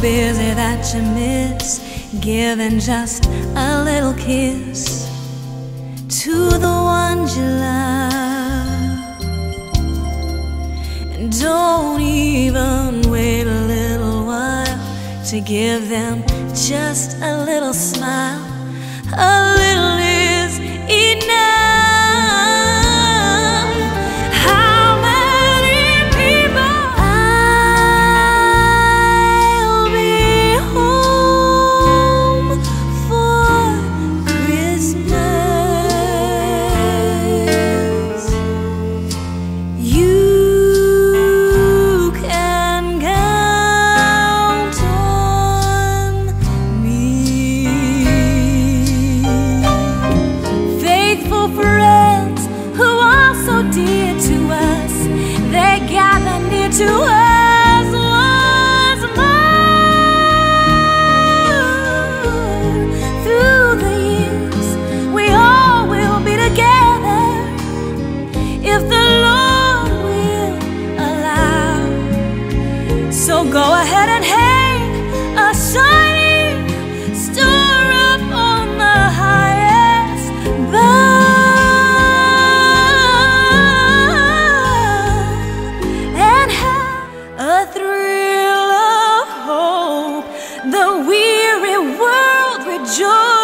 busy that you miss giving just a little kiss to the ones you love. And don't even wait a little while to give them just a little smile. A little is enough. How many people I'll be home for Christmas? You can count on me. Faithful friends who are so dear to us, they gather near to us once more. Through the years, we all will be together if the Lord will allow. So go ahead and hang a shining star up on the highest bough and have a thrill of hope. The weary world rejoices.